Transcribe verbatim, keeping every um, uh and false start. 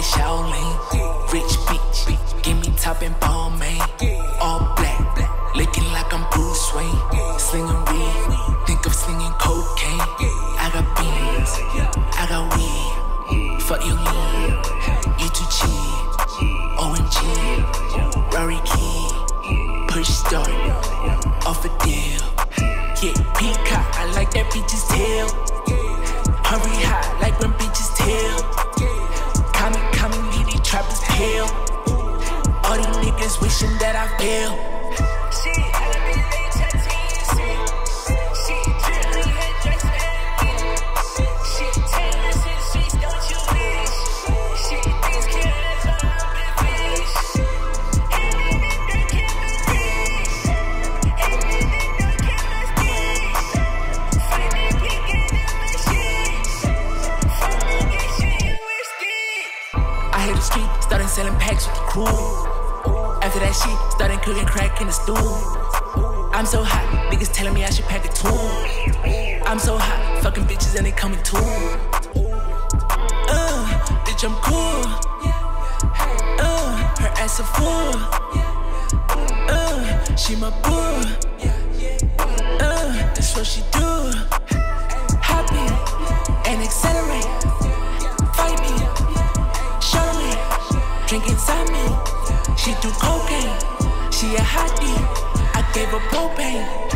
Shaolin. Rich bitch, give me top and ball, man. All black, looking like I'm Bruce Wayne. Slinging weed, think of slinging cocaine. I got beans, I got weed. Fuck your lean, you too cheap. O M G, Rory Key, push start, off a deal. Yeah, peacock, I like that bitch's tail. Hurry high, like when bitches tail. Call me, call me, leave these trappers pale. All these niggas wishing that I fail. Shit, I got these late tattoos. Shit, dripping, head dress and shit, tailors in the streets, don't you wish? Shit, things killers on the fish. And then they don't kill my bitch. And then they don't kill my bitch. Finally, we get in my shit. Finally, get shit in whiskey. I hit the street, started selling packs with the crew. After that shit, started cooking crack in the stew. I'm so hot, niggas telling me I should pack a tune. I'm so hot, fucking bitches and they coming too. Uh, bitch, I'm cool. Uh, her ass a fool. Uh, she my boo. Uh, that's what she do. Happy and accelerate. Fight me, show me, drink inside me. She do cocaine, she a hottie, I gave her propane.